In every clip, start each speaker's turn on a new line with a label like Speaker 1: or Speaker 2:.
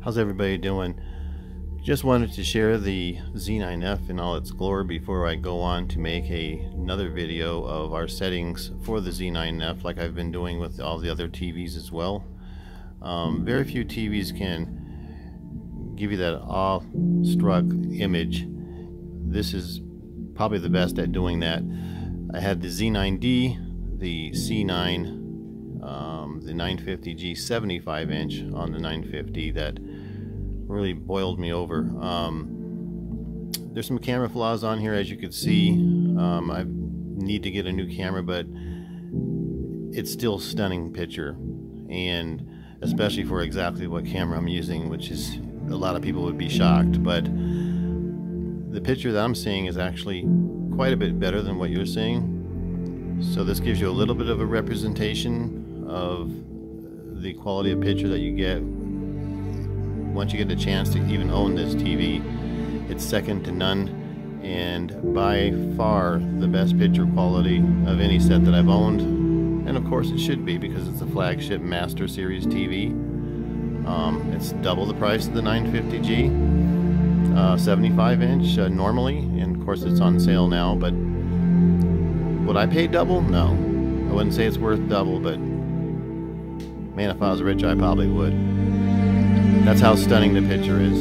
Speaker 1: How's everybody doing? Just wanted to share the Z9F in all its glory before I go on to make another video of our settings for the Z9F, like I've been doing with all the other TVs as well. Very few TVs can give you that awe-struck image. This is probably the best at doing that. I had the Z9D, the C9, the 950G 75-inch on the 950 that really boiled me over. There's some camera flaws on here, as you can see. I need to get a new camera, but it's still a stunning picture, and especially for exactly what camera I'm using, which is, a lot of people would be shocked, but the picture that I'm seeing is actually quite a bit better than what you're seeing. So this gives you a little bit of a representation of the quality of picture that you get once you get the chance to even own this TV. It's second to none, and by far the best picture quality of any set that I've owned. And of course it should be, because it's a flagship Master Series TV. It's double the price of the 950G 75-inch normally, and of course it's on sale now. But would I pay double? No, I wouldn't say it's worth double, but man, if I was rich, I probably would. That's how stunning the picture is.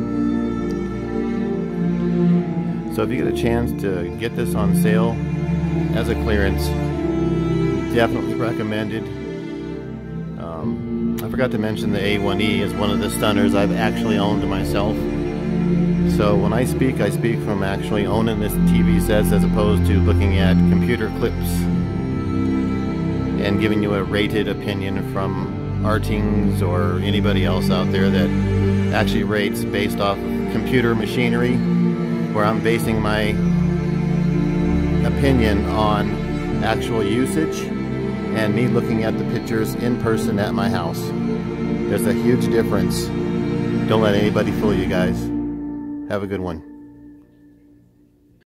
Speaker 1: So if you get a chance to get this on sale as a clearance, definitely recommended. I forgot to mention the A1E is one of the stunners I've actually owned myself. So when I speak from actually owning this TV sets, as opposed to looking at computer clips and giving you a rated opinion from Artings or anybody else out there that actually rates based off of computer machinery, where I'm basing my opinion on actual usage and me looking at the pictures in person at my house. There's a huge difference. Don't let anybody fool you guys. Have a good one.